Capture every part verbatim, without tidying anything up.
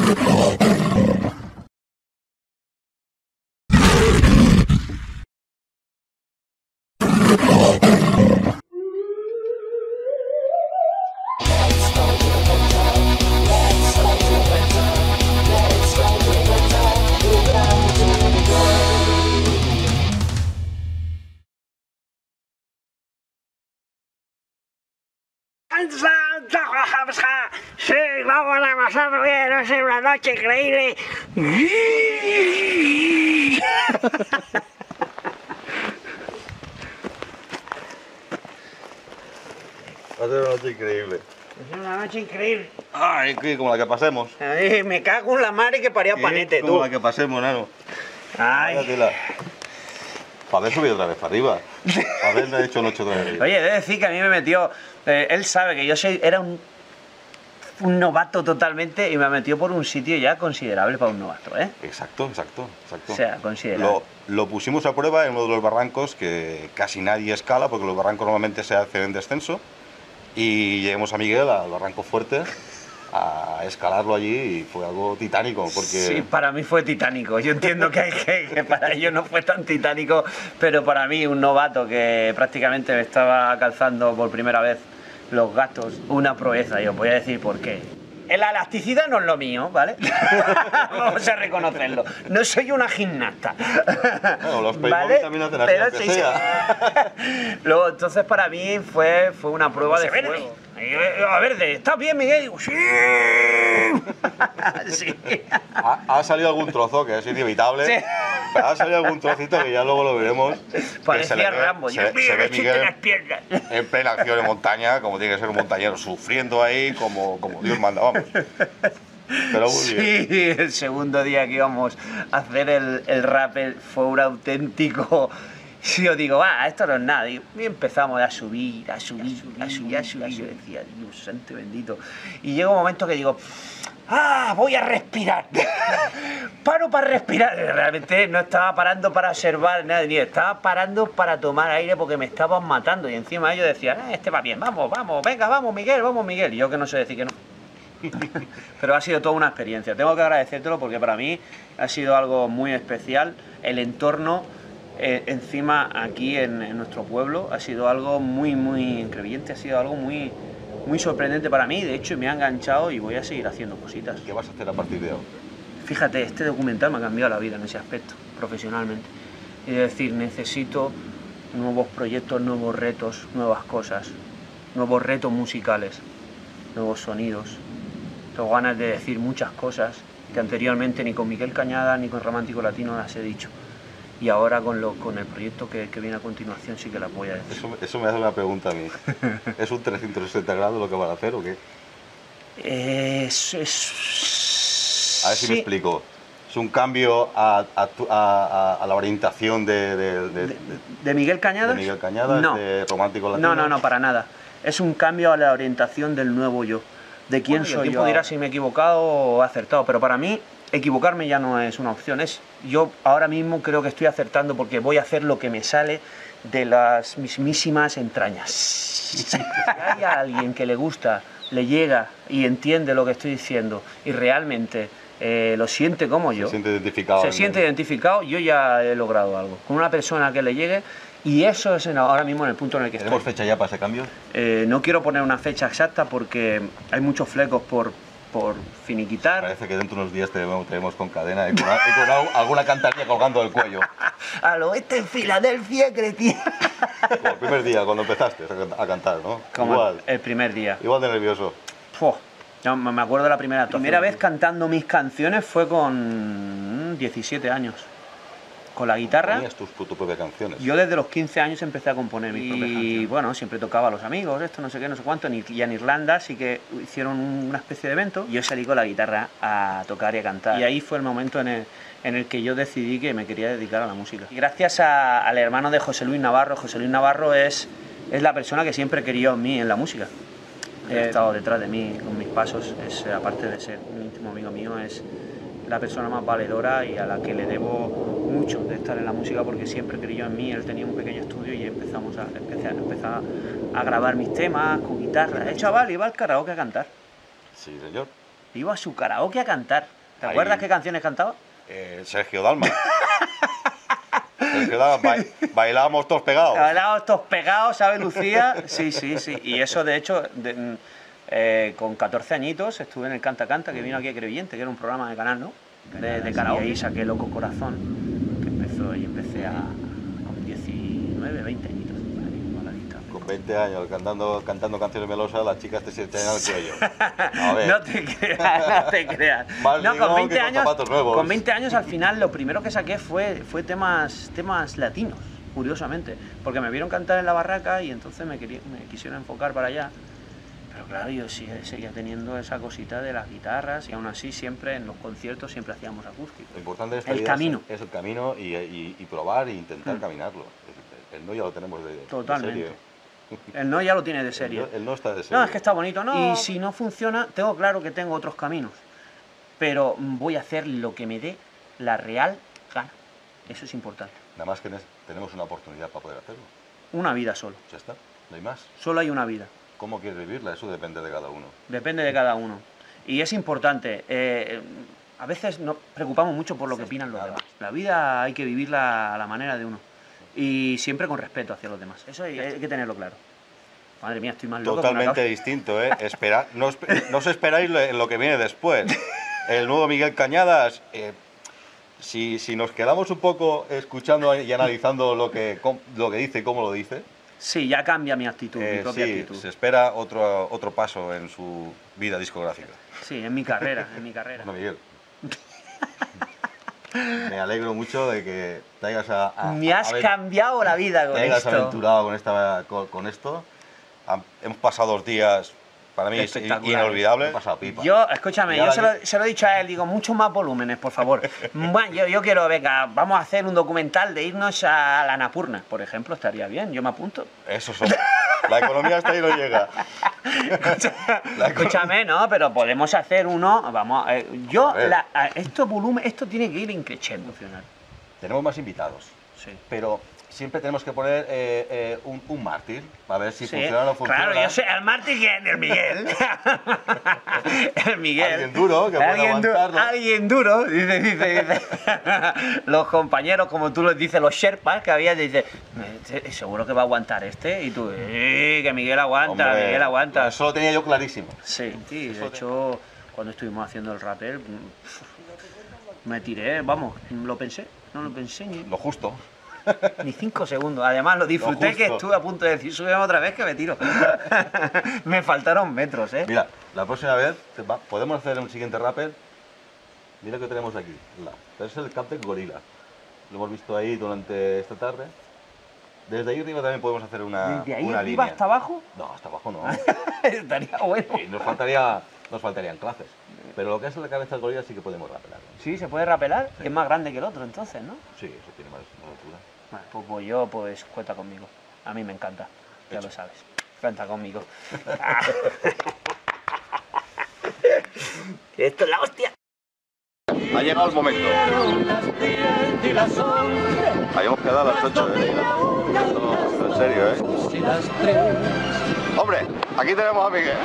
Sí, vamos a pasarlo bien, va a ser una noche increíble. Va a ser una noche increíble. Va a ser una noche increíble. Ay, que como la que pasemos. Ay, me cago en la madre que parió panete, como tú. la que pasemos, nano. Ay. Para haber subido otra vez para arriba. Para haberle hecho noche otra vez arriba. Oye, he de decir que a mí me metió... Eh, él sabe que yo soy, era un, un novato totalmente y me metió por un sitio ya considerable para un novato, ¿eh? Exacto, exacto, exacto. O sea, considerable. Lo, lo pusimos a prueba en uno de los barrancos que casi nadie escala, porque los barrancos normalmente se hacen en descenso. Y llegamos a Miguel, al barranco fuerte, a escalarlo allí y fue algo titánico, porque... Sí, para mí fue titánico. Yo entiendo que, hay que, que para ellos no fue tan titánico, pero para mí, un novato que prácticamente me estaba calzando por primera vez los gastos, una proeza. Yo voy a decir por qué. La elasticidad no es lo mío, ¿vale? Vamos a reconocerlo. No soy una gimnasta. Bueno, los Playboy ¿vale? También hacen así, aunque sí, sea. Sí. Luego, entonces para mí fue, fue una prueba de verde. fuego. A ver, ¿estás bien, Miguel? Digo, sí. Sí. Ha, ha salido algún trozo que es inevitable. Sí. Pero ha salido algún trocito que ya luego lo veremos. Parecía Rambo. Se, se ve Miguel en, en plena acción en montaña, como tiene que ser un montañero, sufriendo ahí como, como Dios manda, vamos. Pero muy sí, bien. El segundo día que íbamos a hacer el, el rappel fue un auténtico... Si yo digo, va, esto no es nada. Y empezamos a subir, a subir, a subir, a subir. Yo decía, Dios santo bendito. Y llega un momento que digo, ah, voy a respirar. Paro para respirar. Realmente no estaba parando para observar nada, ni estaba parando para tomar aire porque me estaban matando. Y encima ellos decían, ah, este va bien, vamos, vamos, venga, vamos, Miguel, vamos, Miguel. Y yo que no sé decir que no. Pero ha sido toda una experiencia. Tengo que agradecértelo porque para mí ha sido algo muy especial. El entorno... Eh, encima aquí en, en nuestro pueblo ha sido algo muy muy increíble, ha sido algo muy muy sorprendente para mí, de hecho me ha enganchado y voy a seguir haciendo cositas. ¿Qué vas a hacer a partir de ahora? Fíjate, este documental me ha cambiado la vida en ese aspecto, profesionalmente. Es decir, necesito nuevos proyectos, nuevos retos, nuevas cosas, nuevos retos musicales, nuevos sonidos. Tengo ganas de decir muchas cosas que anteriormente ni con Miguel Cañada ni con Romántico Latino las he dicho. Y ahora con, lo, con el proyecto que, que viene a continuación sí que la voy a decir. Eso, eso me hace una pregunta a mí. ¿Es un trescientos sesenta grados lo que van a hacer o qué? Es... es... A ver si sí. me explico. ¿Es un cambio a, a, a, a la orientación de, de, de, de, de Miguel Cañada? De Miguel Cañada, no. de Romántico Latino. No, no, no, para nada. Es un cambio a la orientación del nuevo yo. De quién bueno, soy yo. Dirá si me he equivocado o he acertado, pero para mí... Equivocarme ya no es una opción, es yo ahora mismo creo que estoy acertando porque voy a hacer lo que me sale de las mismísimas entrañas. Si hay a alguien que le gusta, le llega y entiende lo que estoy diciendo y realmente eh, lo siente como yo, se siente identificado, se siente identificado, yo ya he logrado algo. Con una persona que le llegue y eso es en, ahora mismo en el punto en el que estoy. ¿Tenemos fecha ya para ese cambio? Eh, no quiero poner una fecha exacta porque hay muchos flecos por... por finiquitar. Parece que dentro de unos días te vemos, te vemos con cadena y con, y con alguna cantarilla colgando del cuello. Al oeste en Filadelfia, crecí. Como el primer día, cuando empezaste a cantar, ¿no? Como igual. El primer día. Igual de nervioso. Puh, no, me acuerdo de la primera actuación. La primera vez cantando mis canciones fue con diecisiete años. Con la guitarra. Ponías tus, tus propias canciones. Yo desde los quince años empecé a componer mis propias canciones. Y bueno, siempre tocaba a los amigos, esto no sé qué, no sé cuánto. Y en Irlanda sí que hicieron una especie de evento. Y yo salí con la guitarra a tocar y a cantar. Y ahí fue el momento en el, en el que yo decidí que me quería dedicar a la música. Y gracias a, al hermano de José Luis Navarro. José Luis Navarro es, es la persona que siempre quería en mí en la música. He eh, estado detrás de mí con mis pasos. Es, aparte de ser un íntimo amigo mío, es la persona más valedora y a la que le debo mucho de estar en la música porque siempre creyó en mí. Él tenía un pequeño estudio y empezamos a, empecé a, empezar a grabar mis temas con guitarra. El chaval iba al karaoke a cantar. Sí, señor. Iba a su karaoke a cantar. ¿Te Ahí, acuerdas qué canciones cantaba? Eh, Sergio Dalma. Sergio Dalma, ba bailábamos todos pegados. Bailábamos todos pegados, ¿sabes, Lucía? Sí, sí, sí. Y eso, de hecho, de, eh, con catorce añitos estuve en el Canta Canta, que vino aquí a Crevillente, que era un programa de canal, ¿no? De, de karaoke. Y ahí saqué Loco Corazón, que empezó, y empecé a, con diecinueve, veinte añitos. Con veinte años cantando, cantando canciones melosas, las chicas te sienten al cuello. A ver. No te creas, no te creas. Más No, con veinte con años, zapatos nuevos. con veinte años al final lo primero que saqué fue, fue temas, temas latinos, curiosamente, porque me vieron cantar en la barraca y entonces me, quería, me quisieron enfocar para allá. Pero claro, yo sí, seguía teniendo esa cosita de las guitarras y aún así siempre en los conciertos siempre hacíamos acústico. Lo importante de esta el vida camino. Es, es el camino y, y, y probar e intentar Mm. caminarlo. El, el no ya lo tenemos de, Totalmente. de serie. El no ya lo tiene de serie. El no, el no está de serie. No, es que está bonito, ¿no? Y si no funciona, tengo claro que tengo otros caminos. Pero voy a hacer lo que me dé la real gana. Eso es importante. Nada más que nes- tenemos una oportunidad para poder hacerlo. Una vida solo. Ya está, no hay más. Solo hay una vida. ¿Cómo quieres vivirla? Eso depende de cada uno. Depende de cada uno. Y es importante. Eh, a veces nos preocupamos mucho por lo que opinan los demás. La vida hay que vivirla a la manera de uno. Y siempre con respeto hacia los demás. Eso hay, hay que tenerlo claro. Madre mía, estoy más loco. Totalmente distinto, ¿eh? Espera, no, os, no os esperáis lo, lo que viene después. El nuevo Miguel Cañadas, eh, si, si nos quedamos un poco escuchando y analizando lo que, com- lo que dice y cómo lo dice, Sí, ya cambia mi actitud, eh, mi propia sí, actitud. se espera otro, otro paso en su vida discográfica. Sí, en mi carrera, en mi carrera. Bueno, Miguel, me alegro mucho de que te hayas, a, a- Me has aven- cambiado la vida con te hayas esto. aventurado con, esta, con, con esto. Ham- Hemos pasado dos días, para mí, Espectacular. inolvidables. He pasado pipa. Yo, escúchame, Y yo ahora se lo, se lo he dicho a él, digo, muchos más volúmenes, por favor. Bueno, yo, yo quiero, venga, vamos a hacer un documental de irnos a la Annapurna, por ejemplo, estaría bien, yo me apunto. Eso son. La economía hasta ahí no llega. La economía- Escúchame, no, pero podemos hacer uno, vamos, eh, yo, A ver. la, a- esto volumen, esto tiene que ir increciendo, final. Tenemos más invitados, Sí. pero siempre tenemos que poner eh, eh, un, un mártir, a ver si Sí, funciona o no funciona. Claro, yo sé, el Martín, ¿quién? El Miguel. El Miguel. Alguien duro, que pueda alguien, du- aguantarlo. alguien duro, dice, dice, dice. Los compañeros, como tú los dices, los Sherpas que había, dice, "Eh, seguro que va a aguantar este. Y tú, eh, que Miguel aguanta, Hombre, Miguel aguanta. Eso lo tenía yo clarísimo. Sí, sí, de hecho, cuando estuvimos haciendo el rappel, me tiré, vamos, lo pensé, no lo pensé ni, Lo justo. ni cinco segundos. Además, lo disfruté Lo que justo. estuve a punto de decir, subimos otra vez que me tiro. Me faltaron metros, ¿eh? Mira, la próxima vez te va- podemos hacer un siguiente rapper. Mira lo que tenemos aquí. La, es el Captain Gorilla. Lo hemos visto ahí durante esta tarde. Desde ahí arriba también podemos hacer una, Desde ahí una arriba línea. hasta abajo, No, hasta abajo no. estaría bueno. Y nos, faltaría, nos faltarían clases. Pero lo que es la cabeza del gorila sí que podemos rapear. Sí, se puede rapelar, Sí. es más grande que el otro entonces, ¿no? Sí, eso tiene más, más altura. Bueno, pues, pues yo, pues cuenta conmigo. A mí me encanta, ya Hecho. lo sabes. Cuenta conmigo. Esto es la hostia. Ha llegado el momento. Habíamos quedado a las ocho, ¿eh? Esto, en serio, ¿eh? Hombre, aquí tenemos a Miguel.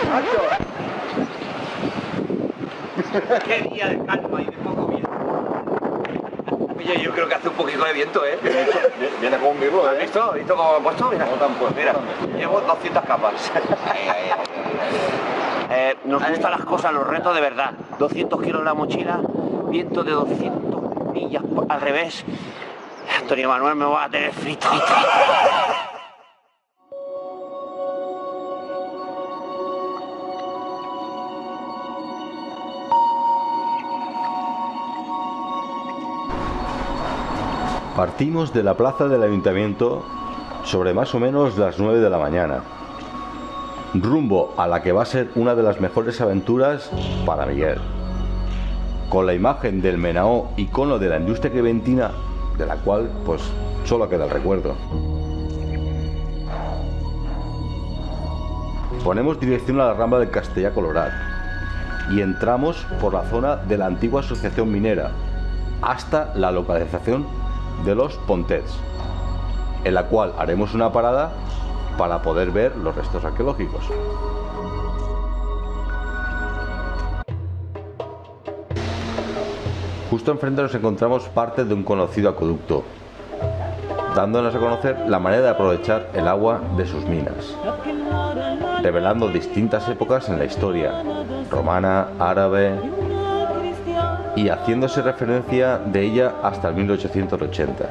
Qué día de calma y de poco viento. Oye, yo creo que hace un poquito de viento, ¿eh? Viene con un virlo, ¿Has ¿eh? visto? ¿Has visto cómo he puesto? Mira, ¿Cómo te han puesto? mira, llevo doscientas capas. Eh, nos gustan las cosas, los retos de verdad. doscientos kilos en la mochila, viento de doscientas millas por- al revés. Antonio Manuel me va a tener frito. Partimos de la plaza del ayuntamiento sobre más o menos las nueve de la mañana, rumbo a la que va a ser una de las mejores aventuras para Miguel. Con la imagen del Menao, icono de la industria creventina, de la cual pues solo queda el recuerdo. Ponemos dirección a la Rambla del Castellà Colorat y entramos por la zona de la antigua asociación minera hasta la localización de los Pontets, en la cual haremos una parada para poder ver los restos arqueológicos. Justo enfrente nos encontramos parte de un conocido acueducto, dándonos a conocer la manera de aprovechar el agua de sus minas, revelando distintas épocas en la historia, romana, árabe, y haciéndose referencia de ella hasta el mil ochocientos ochenta.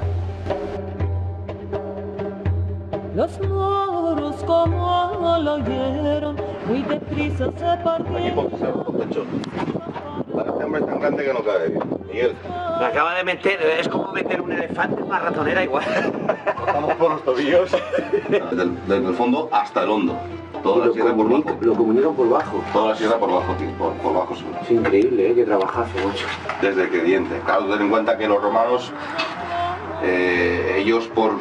Los moros como lo oyeron, muy deprisa se partieron. Para este hombre es tan grande que no cabe, Miguel. Me acaba de meter, es como meter un elefante en una ratonera igual. Estamos por los tobillos. Desde, el, desde el fondo hasta el hondo. Toda la sierra por bajo. Lo comunican por bajo. Toda la sierra por bajo, tío, por, por bajo sur. Es increíble, ¿eh? Qué trabajazo, macho. Desde Crevillente. Claro, ten en cuenta que los romanos, eh, ellos por...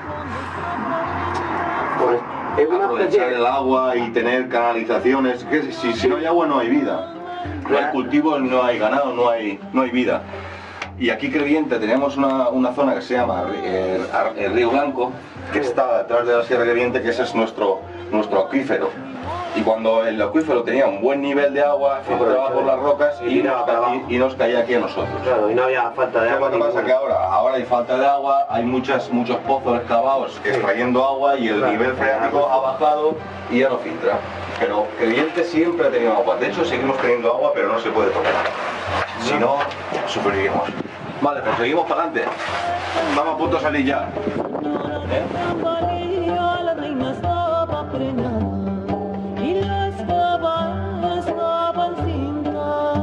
Pues, es una aprovechar especie... el agua y tener canalizaciones, que si, si no hay agua no hay vida. No hay cultivos, no hay ganado, no hay, no hay vida. Y aquí Crevillente tenemos una, una zona que se llama eh, el Río Blanco, que está detrás de la Sierra de Crevillente, que ese es nuestro, nuestro acuífero. Y cuando el acuífero tenía un buen nivel de agua, filtraba por las rocas y, nos, y, y nos caía aquí a nosotros. Claro, y no había falta de agua. Lo que pasa que ahora, ahora hay falta de agua, hay muchas, muchos pozos excavados extrayendo agua y el Claro. nivel freático ha bajado y ya no filtra. Pero Crevillente siempre ha tenido agua. De hecho, seguimos teniendo agua, pero no se puede tomar. Si no, supervivimos. Vale, pues seguimos para adelante. Vamos a punto de salir ya. La reina estaba preñada y la esclava estaba encinta.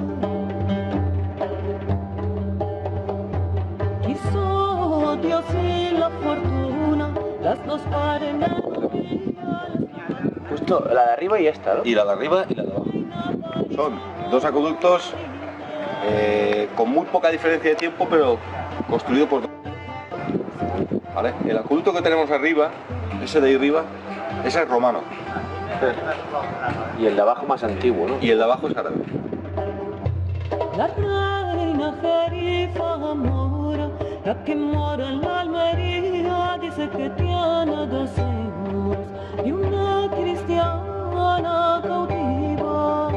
Quiso Dios y la fortuna, las dos paren Justo la de arriba y esta, ¿no? Y la de arriba y la de abajo. Son dos acueductos eh, con muy poca diferencia de tiempo, pero construidos por... ¿Vale? El acueducto que tenemos arriba, ese de ahí arriba, ese es romano. Y el de abajo más antiguo, ¿no? Y el de abajo es árabe. la reina Jerifa Mora, la que mora en la Almería, dice que tiene dos hijos y una cristiana cautiva.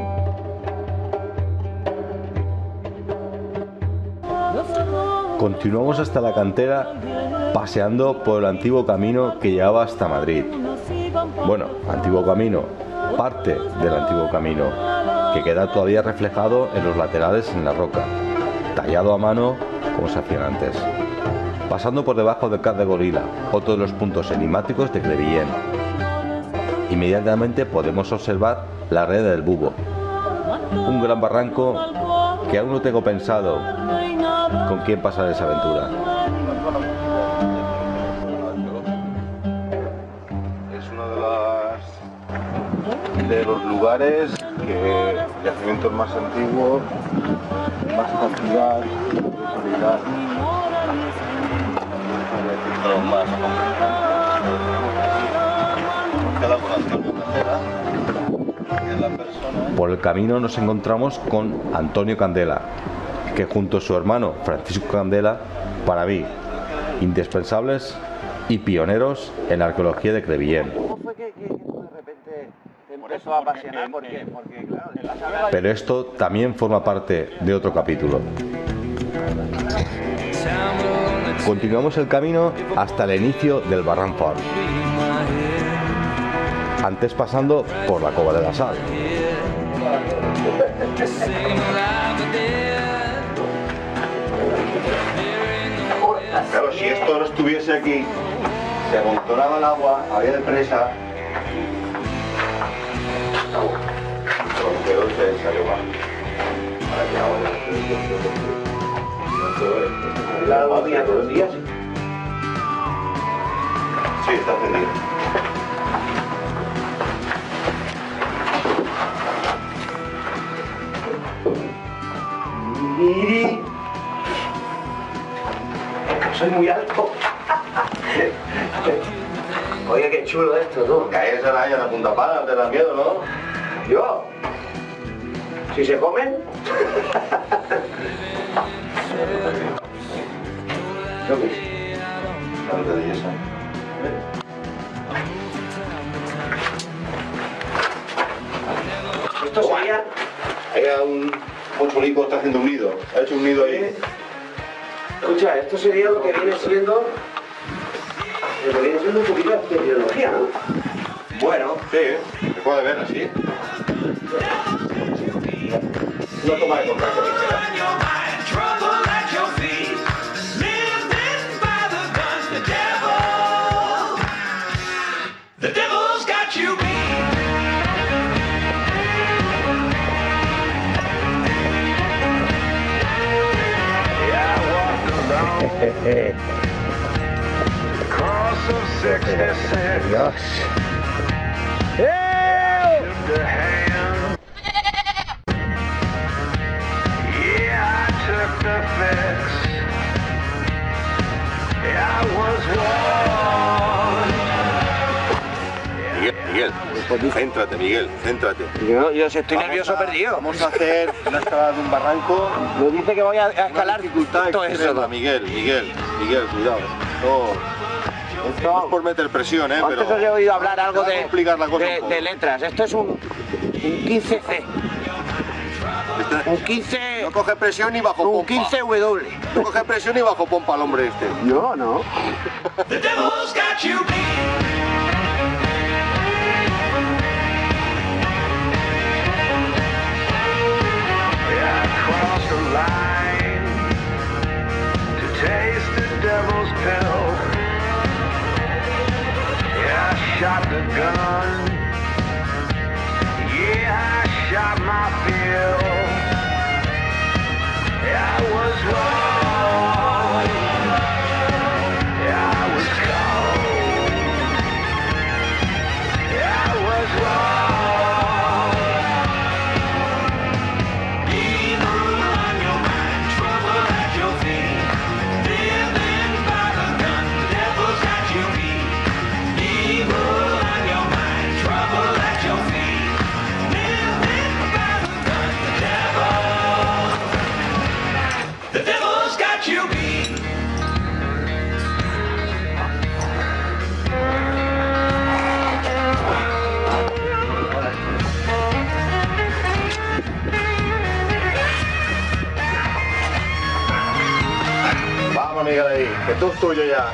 Continuamos hasta la cantera, paseando por el antiguo camino que llevaba hasta Madrid. Bueno, antiguo camino, parte del antiguo camino, que queda todavía reflejado en los laterales en la roca, tallado a mano como se hacían antes. Pasando por debajo del Cap de Gorila, otro de los puntos enigmáticos de Crevillent. Inmediatamente podemos observar la red del Bubo, un gran barranco que aún no tengo pensado con quién pasar esa aventura. Es uno de, las, de los lugares que yacimientos más antiguos, más cantidad, calidad, más Por el camino nos encontramos con Antonio Candela, que junto a su hermano Francisco Candela, para mí, indispensables y pioneros en la arqueología de Crevillent. ¿Cómo fue que, que, que de repente te empezó a apasionar? Porque, porque claro, en la sala... Pero esto también forma parte de otro capítulo. Continuamos el camino hasta el inicio del Barran Fort, antes pasando por la Cova de la Sal. Claro, si esto no estuviese aquí, se amontonaba el agua, había de presa. Cuando quedó se salió mal. Ahora que ahora. ¿La dormía todos los días? Sí, está encendido. Miri. Soy muy alto. Oye, qué chulo esto, tú. Que ahí esa araña de punta pala, te da miedo, ¿no? ¿Yo? ¿Si se comen? ¿Qué ves? La de esa. Esto sería... Hay un, Un chulico está haciendo un nido. Ha hecho un nido ahí. Escucha, esto sería lo que viene siendo... Lo que viene siendo un poquito de tecnología, ¿no? Bueno, sí, se puede ver así. Una toma de contacto ligera. Dios. Miguel, Miguel, céntrate, Miguel, céntrate. Yo, yo estoy Vamos nervioso a- perdido. Vamos a hacer una escalada de un barranco. Me dice que voy a, a Una escalar dificultad todo extrema, eso. Miguel, Miguel, Miguel, cuidado. Esto, no es por meter presión, ¿eh? Antes Pero os he oído hablar algo te va a de, complicar la cosa de, un poco. de letras. Esto es un, un quince C. Un quince... No coge presión ni bajo Un pompa. quince W. No coge presión ni bajo pompa el hombre este. No, no. Shot the gun. Yeah, I shot my fill. I was wrong. I was cold. I was wrong. Evil on your mind, trouble at your feet. Living by the gun, the devil's got you beat. Evil. Trouble at your feet, living by the gun, the devil, the devil's got you beat. Vamos, Miguel, ahí, que esto es tuyo ya.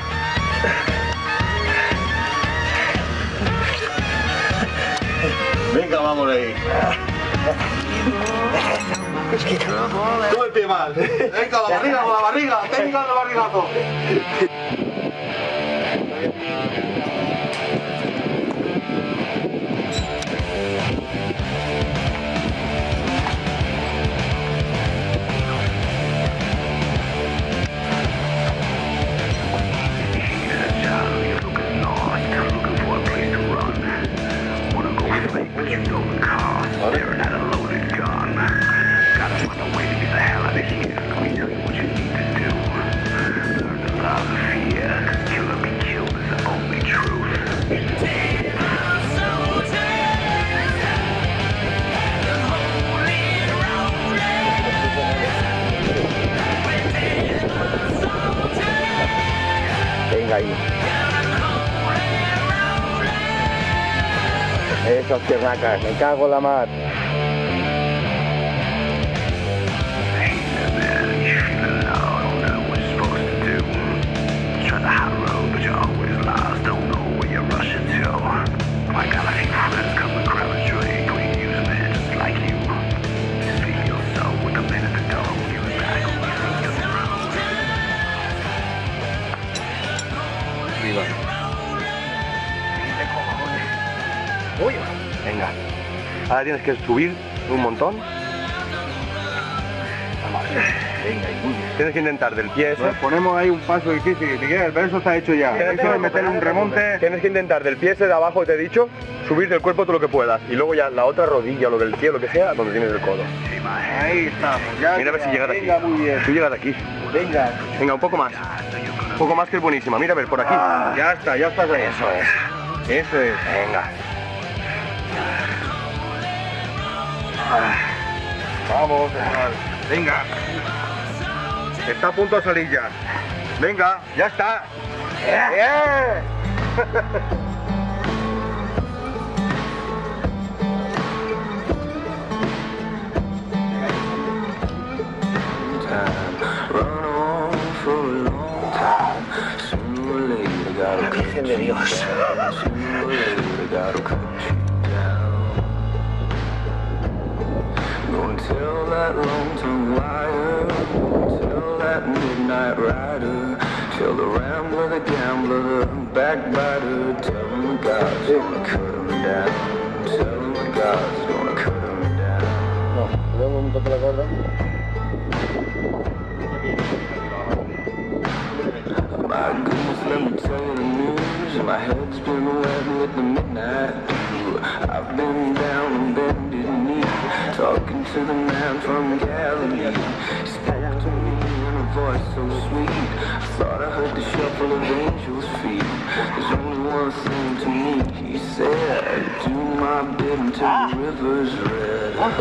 Venga, vamos ahí. Todo el pie mal. Venga, la barriga, con la barriga. Técnica del barrigazo. Staring at a loaded gun. Gotta find a way to get the hell out of here. Let me tell you what you need to do. Learn to love fear. Kill or be killed is the only truth. Venga ahí. Esos piernacas, me cago en la mar. Venga, ahora tienes que subir un montón. Venga, tienes que intentar del pie ese. Nos ponemos ahí un paso difícil, Miguel, pero eso está hecho ya. Eso es meterle un remonte. Tienes que intentar del pie ese de abajo, te he dicho, subir del cuerpo todo lo que puedas. Y luego ya la otra rodilla, lo del pie, lo que sea, donde tienes el codo. Ahí estamos, ya. Mira a ver si llegas aquí. Venga, muy bien. Tú llegas aquí. Venga. Venga, un poco más. Un poco más que es buenísima. Mira a ver, por aquí. Ah, ya está, ya está. Eso es. Eso es. Venga. Vamos, venga. Está a punto de salir ya. Venga, ya está. ¡Bien! Virgen de Dios. Gonna tell that long-tongued liar, gonna tell that midnight rider, tell the rambler, the gambler, the backbiter, tell him the God's gonna cut him down, tell him the God's gonna cut him down. No, luego un toque la cuerda. My goodness, let me tell you the news. My head's been wet with the midnight dew. I've been down on bended knee, talking to the man from Galilee. He spoke to me in a voice so sweet. I thought I heard the shuffle of angels' feet. There's only one thing to me, he said, do my bit until the river's red.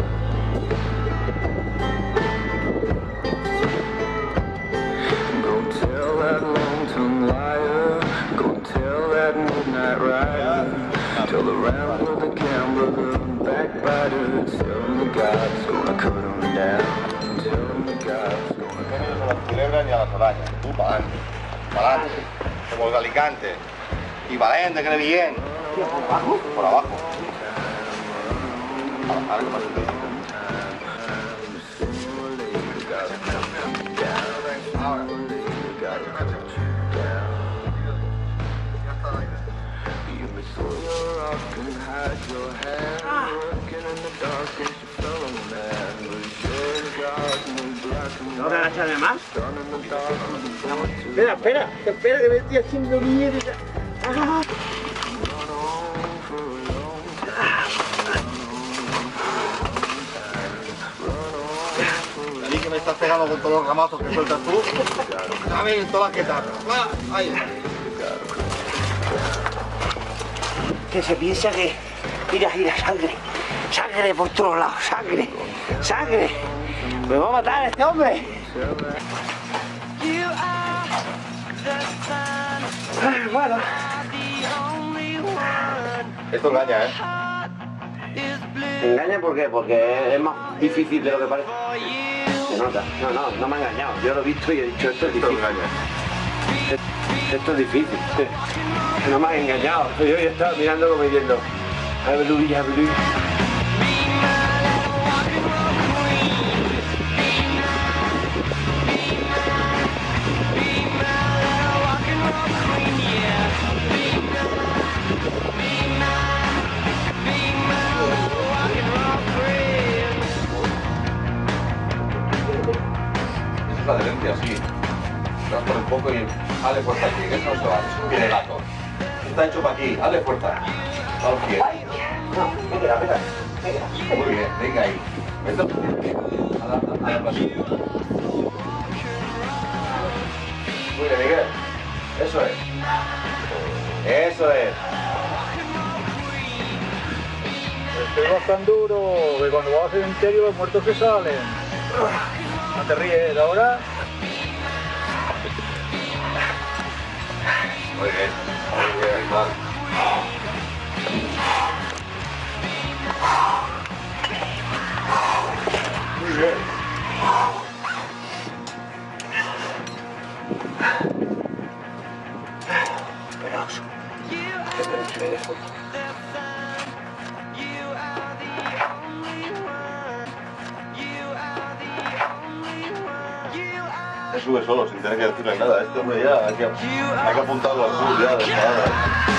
Go tell that long-tongued liar, go tell that midnight rider, tell the rambler, the gambler, the backbiter, tell him the God's gonna cut him down, tell him the God's gonna cut him A las culebras ni a las arañas. Tú para adelante. Para adelante. Como el de Alicante. Y para adelante, que le bien. Por abajo. Por abajo. Ahora que pasa el ¿No te agachas de más? Espera, espera, espera que me estoy haciendo mierda. Ah. Ahí que me estás pegando con todos los ramazos que sueltas tú. Dame todas las que tardas. Ahí. Que se piensa que... Mira, mira, sangre. Sangre por todos lados, sangre. Sangre. Me va a matar este hombre. Ay, bueno. Esto engaña, ¿eh? ¿Engaña por qué? Porque es más difícil de lo que parece. Se nota. No, no, no me ha engañado. Yo lo he visto y he dicho esto es Esto difícil. engaña. Esto es difícil. No me has engañado. Yo ya estaba mirando como diciendo, aleluya, aleluya. Esa es la adherencia, sí. Das por un poco y hazle fuerza aquí, que eso no se va, eso viene gato. Está hecho para aquí, hazle fuerza. A los pies. No, venga, venga, venga. Muy bien, venga ahí. Vete a la, a la pasilla. Muy bien, Miguel. Eso es. Eso es. Estoy bastante duro, que cuando vas al cementerio los muertos se salen. No te ríes ahora. Muy bien. Muy bien, mal. Muy bien. Esperaos. Que me dejo. Se sube solo, sin tener que decirle nada. Este hombre ya hay que, hay que apuntarlo al sur ya de palabras.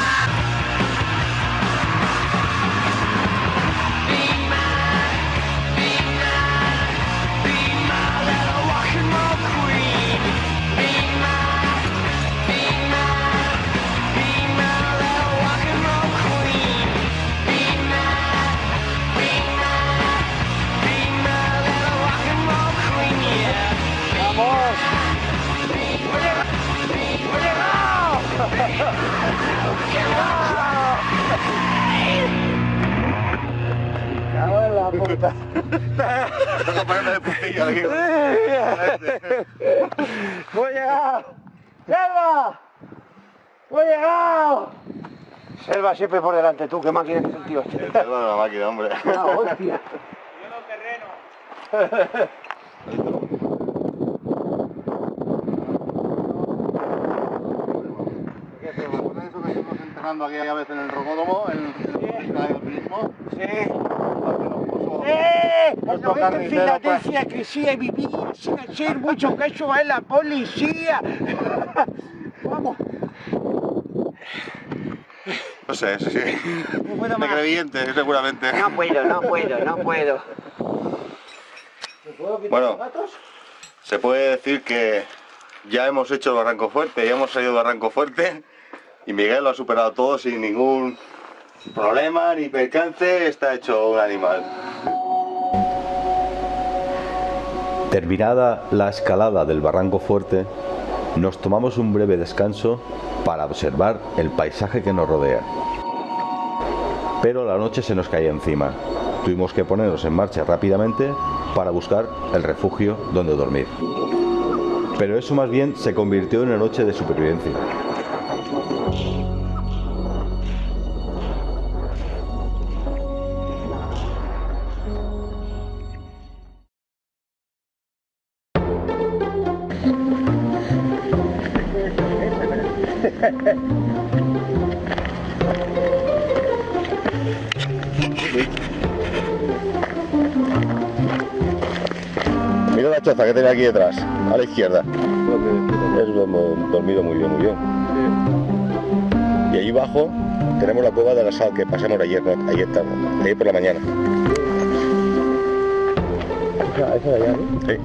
Cago en la puta. Tengo que ponerme de puntilla aquí. ¡Hemos llegado! ¡Selva! ¡Hemos llegado! Selva siempre por delante, tú, qué máquina que sentido este. El cerdo de la máquina, hombre. ¡Ah, hostia! ¿Qué? ¿Pero me pones eso que trabajando aquí a veces en el rocódromo, en el alpinismo. Sí. ¡Eh! Nuestro No, esta carnicero, Filadelfia que sí he vivido sin hacer mucho caso a la policía. Vamos. No sé, sí, sí. No puedo De más. creyente, seguramente. No puedo, no puedo, no puedo. Bueno, se puede decir que ya hemos hecho el Barranco Fuerte, ya hemos salido del Barranco Fuerte y Miguel lo ha superado todo sin ningún problema ni percance, está hecho un animal. Terminada la escalada del Barranco Fuerte, nos tomamos un breve descanso para observar el paisaje que nos rodea. Pero la noche se nos caía encima. Tuvimos que ponernos en marcha rápidamente para buscar el refugio donde dormir. Pero eso más bien se convirtió en una noche de supervivencia. Mira la choza que tiene aquí detrás, a la izquierda. Es hemos dormido muy bien, muy bien. Y allí abajo tenemos la cueva de la sal que pasamos ayer, ¿no? ayer tarde, ayer por la mañana. ¿Esa de allá, no? Sí.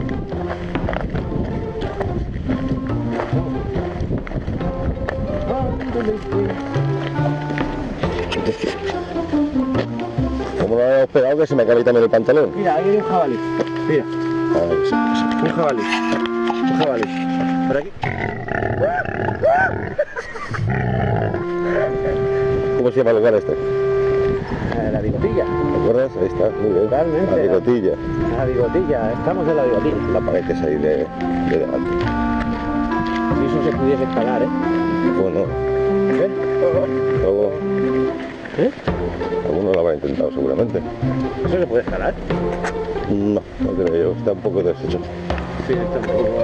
Como no habíamos pegado que se me cae también el pantalón. Mira, ahí hay un jabalí. Mira, Ay, sí, sí. un jabalí. Un jabalí. Por aquí. ¿Cómo se llama el lugar este? Eh, la bigotilla. ¿Te acuerdas? Ahí está, muy bien. Totalmente. La bigotilla. La bigotilla. Estamos en la bigotilla. La pared que es ahí de, de delante. Si eso se pudiese escalar, ¿eh? Bueno, ¿Eh? luego ¿Eh? algunos lo habrá intentado seguramente. ¿Eso se puede escalar? No, no creo yo, está un poco deshecho. Sí, está un poco...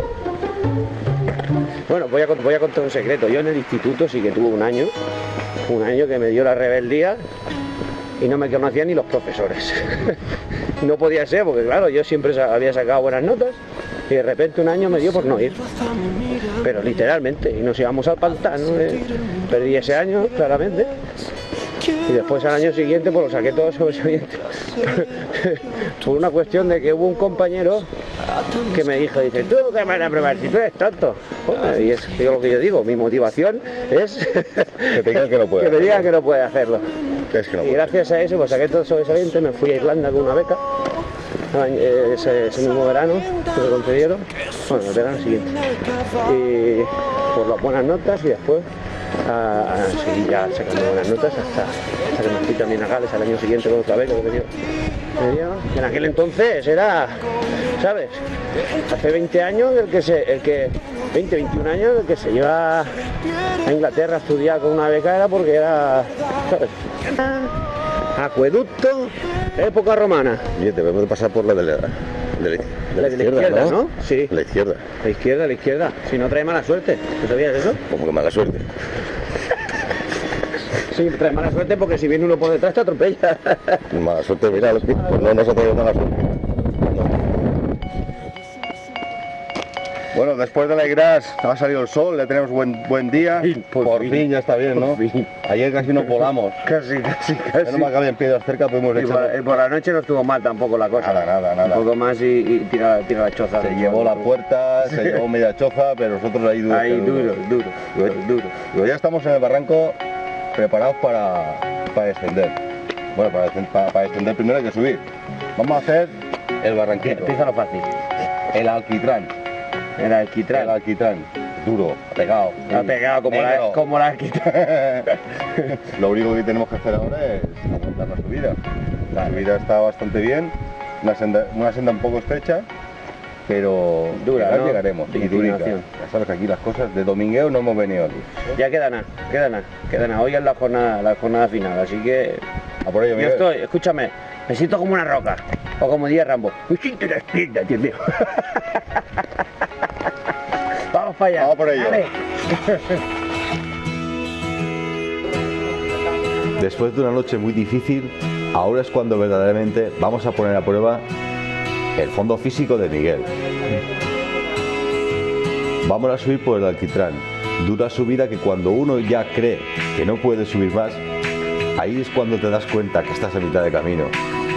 Bueno, voy a, cont- voy a contar un secreto. Yo en el instituto sí que tuve un año, un año que me dio la rebeldía y no me conocían ni los profesores. No podía ser, porque claro, yo siempre sa- había sacado buenas notas y de repente un año me dio por no ir. Pero literalmente, y nos íbamos al pantano. eh. Perdí ese año, claramente. Y después al año siguiente pues lo saqué todo sobresaliente. Por una cuestión de que hubo un compañero que me dijo, dice, ¿tú qué me vas a probar si tú eres tonto? Bueno, y es digo lo que yo digo, mi motivación es Que te digan que no puedes que me digan hacerlo. que no puede hacerlo. Es que no Y puede. gracias a eso pues saqué todo sobresaliente, me fui a Irlanda con una beca. eh, Ese, ese mismo verano que me concedieron, bueno, el verano siguiente. Y por las buenas notas y después a, a seguir ya sacando buenas notas hasta, hasta que me fui también a Gales al año siguiente con otra beca que me dio. Me dio, que en aquel entonces era, ¿sabes? Hace veinte años el que se, el que, veinte, veintiún años el que se iba a Inglaterra a estudiar con una beca era porque era, ¿sabes? Acueducto, época romana. Oye, debemos de pasar por la de la, de la, de La de la izquierda, ¿no? Sí. La izquierda. La izquierda, la izquierda. Si no trae mala suerte. ¿Tú sabías eso? Como que mala suerte. Sí, trae mala suerte porque si viene uno por detrás te atropella. Mala suerte, mira, los pi- pues no nos ha traído mala suerte. Bueno, después de la Igras ha salido el sol, le tenemos buen, buen día. por Por fin. fin ya está bien, ¿no? Por fin. Ayer casi nos volamos. Casi, casi, Ya no me acaben piedras cerca, podemos Y por, echar. y por la noche no estuvo mal tampoco la cosa. Nada, nada, nada. Un poco más y, y tira, tira la choza. Se llevó la puerta, se llevó media choza, pero nosotros ahí duro. Ahí duro, duro, duro, duro. Pero ya estamos en el barranco preparados para, para descender. Bueno, para, descend- para, para descender primero hay que subir. Vamos a hacer el barranquito, Empieza lo fácil. el alquitrán. Era el El quitrán. alquitrán, duro, pegado. Ha pegado como la, negro. como la alquitrán. Lo único que tenemos que hacer ahora es aguantar la subida. La subida está bastante bien, una senda, una senda un poco estrecha, pero Dura, llegar ¿no? llegaremos. De Y durica. inclinación. Ya sabes que aquí las cosas de domingueo no hemos venido aquí. Ya queda nada, queda nada, queda nada. Hoy es la jornada, la jornada final, así que A por ello, yo Miguel. estoy, escúchame, me siento como una roca. O como diría Rambo, me siento una espalda, Dios mío. Vamos para allá. Vamos por ello. Dale. Después de una noche muy difícil, ahora es cuando verdaderamente vamos a poner a prueba el fondo físico de Miguel. Vamos a subir por el alquitrán. Dura subida que cuando uno ya cree que no puede subir más, ahí es cuando te das cuenta que estás a mitad de camino.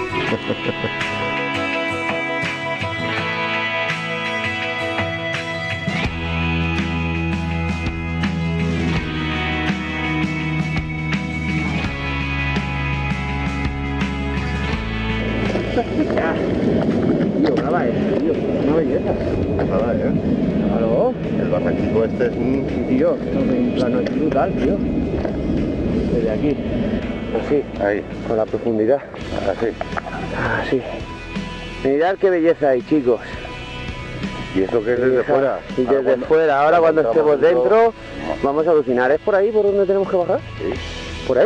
Tío, graba esto, tío. Una belleza. Nada, ¿eh? ¿Aló? El barranquito este es un... Sí, tío. Esto es un plano es brutal, tío. Desde aquí. Así. Ahí. Con la profundidad. Así. Así. Mirad qué belleza hay, chicos. ¿Y eso que es desde Fija- fuera? Y Ahora desde cuando- fuera. Ahora cuando entramos estemos dentro, No. vamos a alucinar. ¿Es por ahí por donde tenemos que bajar? Sí. ¿Por ahí?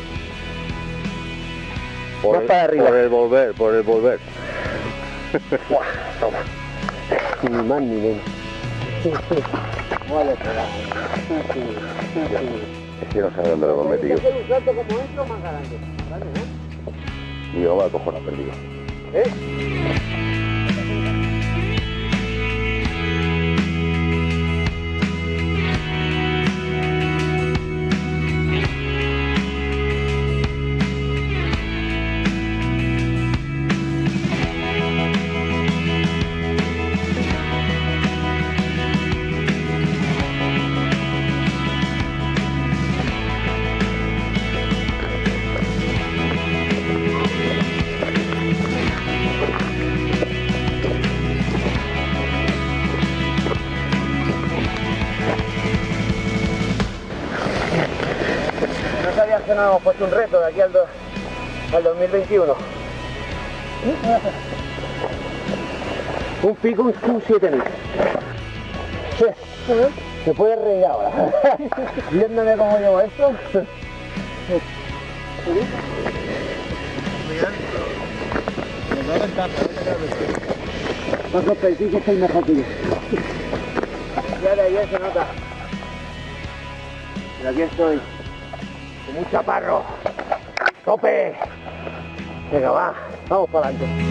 Por Más el, para arriba. Por el volver, por el volver. Buah, toma. Ni más ni menos. Vale, Es que no sé dónde lo hemos metido. hacer un salto como esto más grande. Vale, ¿no? Y yo me cojo la perdido. ¿Eh? No sabías que nos hemos puesto un reto de aquí al, do- al dos mil veintiuno. Un pico, un, un siete mil. Sí. Se puede reír ahora. Viéndome cómo llevo esto. No competís que estáis mejor que yo. Ya de ayer se nota. Pero aquí estoy. Con un chaparro. ¡Tope! Venga, va. Vamos para adelante.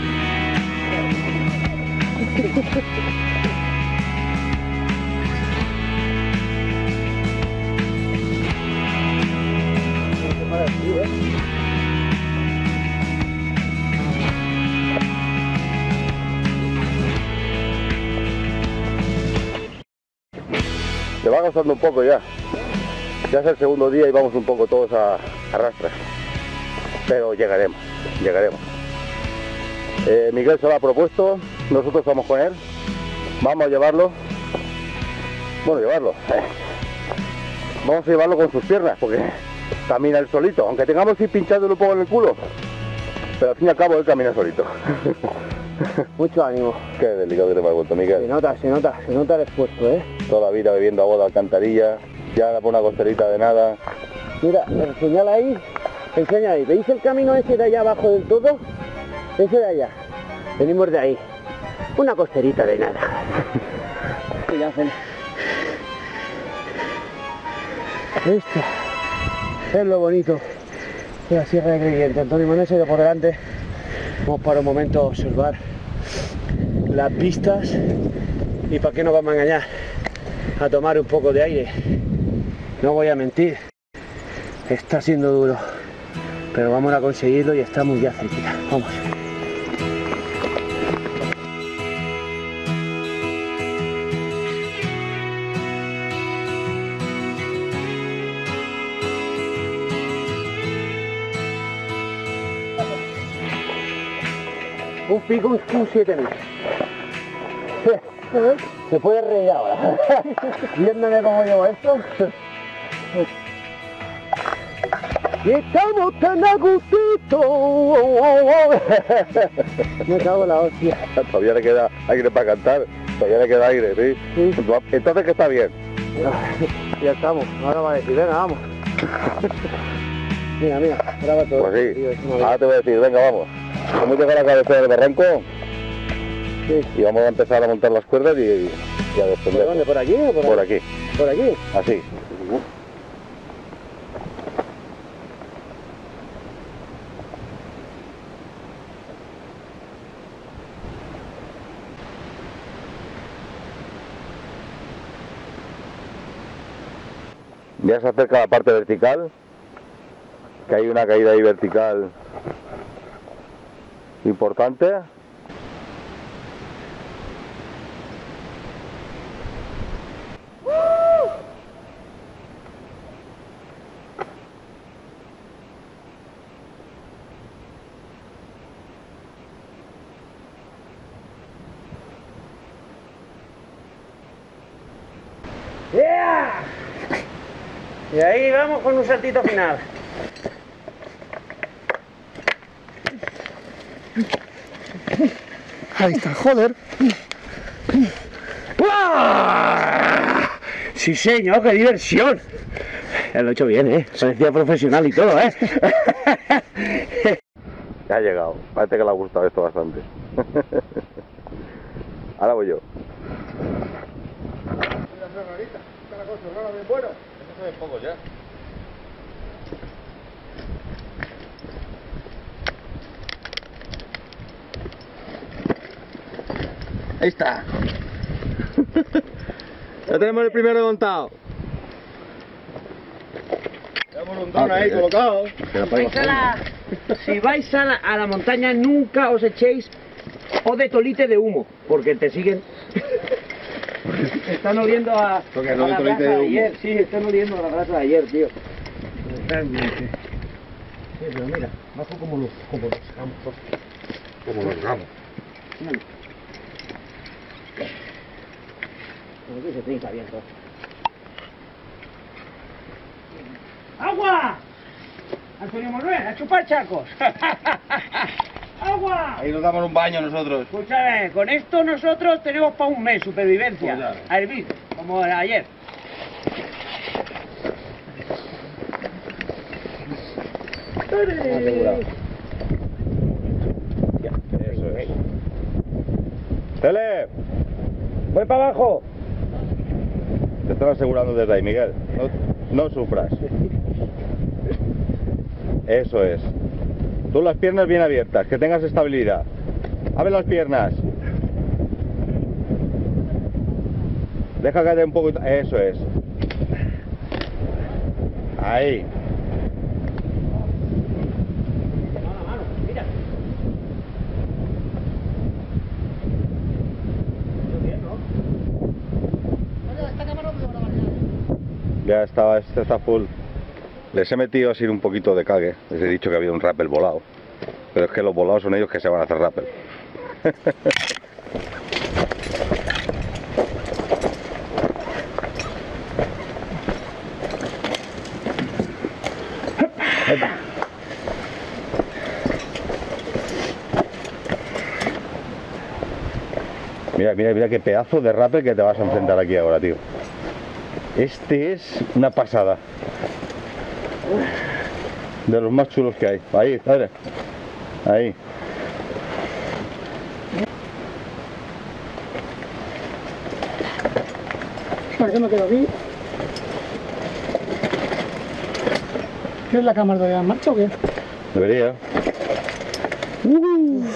Se va gastando un poco ya. Ya es el segundo día y vamos un poco todos a, a rastras. Pero llegaremos, llegaremos. Eh, Miguel se lo ha propuesto, nosotros vamos con él. Vamos a llevarlo. Bueno, llevarlo. eh, Vamos a llevarlo con sus piernas, porque camina él solito. Aunque tengamos que ir pinchándolo un poco en el culo. Pero al fin y al cabo él camina solito. Mucho ánimo. Qué delicado que te me ha vuelto, Se Miguel. nota, se nota, se nota el esfuerzo, ¿eh? Toda la vida bebiendo agua de alcantarilla. Ya por una costerita de nada. Mira, señala ahí, enseña ahí. ¿Veis el camino ese de allá abajo del todo? Ese de allá. Venimos de ahí. Una costerita de nada. Ya hacen. Esto es lo bonito de la Sierra de Crevillente. Antonio Manuel se ha ido por delante. Vamos para un momento a observar las vistas y para qué nos vamos a engañar, a tomar un poco de aire. No voy a mentir, está siendo duro, pero vamos a conseguirlo y estamos ya cerquita. Vamos. Un pico, un, un siete mil. Se puede reír ahora. Viéndome cómo llevo esto. Y estamos tan a gustito. Me cago en la hostia. Todavía le queda aire para cantar. Todavía le queda aire, ¿sí? Sí. Entonces que está bien. Ya estamos. Ahora va a decir, venga, vamos. Mira, mira, graba todo. Pues sí. Tío, es una Ahora te voy a decir, venga, vamos. Hemos llegado a la cabecera del barranco Sí. y vamos a empezar a montar las cuerdas y, y a ¿Por descender. dónde? ¿Por aquí o por, Por ahí? aquí, ¿Por aquí? así. Ya se acerca la parte vertical, que hay una caída ahí vertical importante. ¡Yeah! Y ahí vamos con un saltito final. Ahí está, joder. ¡Uah! Sí, señor, qué diversión. Ya lo he hecho bien, ¿eh? Parecía profesional y todo, ¿eh? Ya ha llegado, parece que le ha gustado esto bastante. Ahora voy yo. Bueno, eso se ve poco ya. Ahí está. Ya tenemos el primero montado. tenemos un don ahí colocado. Si vais a la, si vais a la, a la montaña, nunca os echéis o de tolite de humo, porque te siguen. Están oliendo a, Porque a no de la tolite brasa de de humo. ayer. Sí, están oliendo a la brasa de ayer, tío. Realmente. Sí, pero mira, bajo como los, como los campos. Como los ramos. Mira. Como que se trinca abierto. ¡Agua! Antonio Manuel, a chupar chacos. ¡Agua! Ahí nos damos un baño nosotros. Escúchame, con esto nosotros tenemos para un mes supervivencia. Pues ya. A hervir, como ayer. Asegurado. Eso es. Tele, Voy para abajo. te están asegurando desde ahí, Miguel. No, no sufras. Eso es. Tú las piernas bien abiertas, que tengas estabilidad. Abre las piernas. Deja caer un poco. Eso es. Ahí. Ya estaba, este está full. Les he metido así un poquito de cague. Les he dicho que había un rappel volado. Pero es que los volados son ellos que se van a hacer rappel. Mira, mira, mira qué pedazo de rappel que te vas a enfrentar aquí ahora, tío. Este es una pasada. De los más chulos que hay. Ahí, dale. Ahí. ¿Para qué me quedo aquí? ¿Qué es la cámara de marcha o qué? Debería. Uh.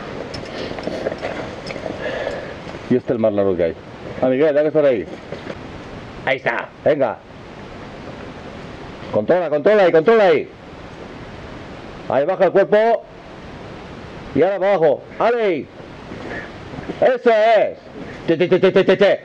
Y este es el más largo que hay. Ah, Miguel, hay que estar ahí. Ahí está. Venga. Controla, controla ahí, controla ahí. Ahí baja el cuerpo. Y ahora para abajo. ¡Ale! ¡Eso es! ¡Te, te, te, te, te, te, te!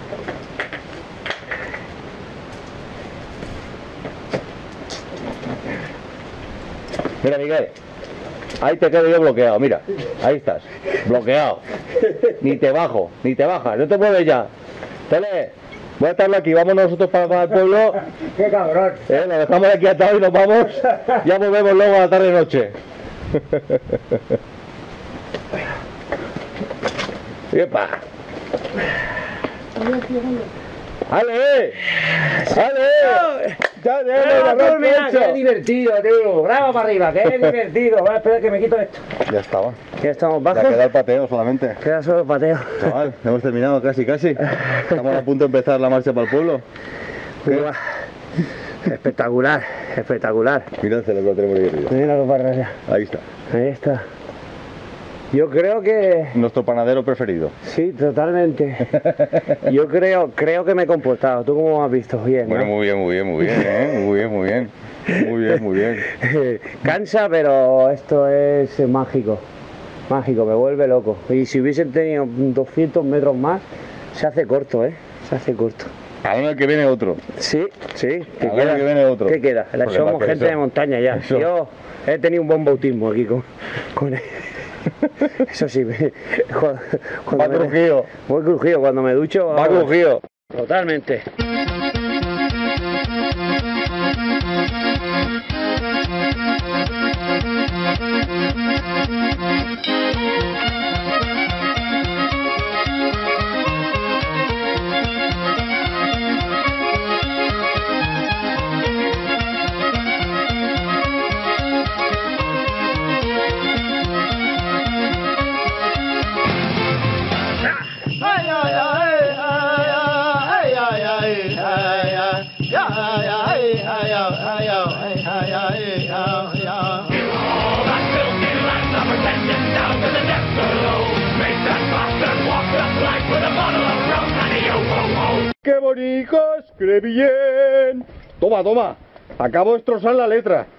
Mira, Miguel. Ahí te quedo yo bloqueado, mira. Ahí estás. Bloqueado. Ni te bajo, ni te bajas. No te mueves ya. Tele. Voy a estarlo aquí, vamos nosotros para, para el pueblo. ¡Qué cabrón! Eh, lo dejamos aquí atado y nos vamos. Ya volvemos luego a la tarde y noche. ¡Epa! ¡Ale! ¡Ale! ¡Ya Bravo, mira, hecho! qué divertido, tío. Bravo para arriba, qué divertido. Voy a esperar que me quito esto. Ya estaba. Ya estamos Ya bajos. queda el pateo solamente. Queda solo el pateo. Chaval, hemos terminado casi, casi. Estamos a punto de empezar la marcha para el pueblo. Uah. Espectacular, espectacular. Mira el cerebro, tenemos ahí arriba. Mira los barras ya. Ahí está. Ahí está. Yo creo que... Nuestro panadero preferido. Sí, totalmente. Yo creo creo que me he comportado. ¿Tú cómo has visto? Bien, ¿no? Bueno, muy bien, muy bien, muy bien, ¿eh? Muy bien, muy bien. Muy bien, muy bien. Cansa, pero esto es mágico. Mágico, me vuelve loco. Y si hubiesen tenido doscientos metros más, se hace corto, ¿eh? Se hace corto. Al año que viene otro. Sí, sí. ¿Qué Al queda? año que viene otro. ¿Qué queda? La Porque somos para que gente eso- de montaña ya. eso. Yo he tenido un buen bautismo aquí con, con él. Eso sí, me- cuando, cuando Va me- crujido. Voy crujido cuando me ducho. Va vamos. crujido. Totalmente. ¡Qué bonitos! ¡Qué bien! Toma, toma. Acabo de destrozar la letra.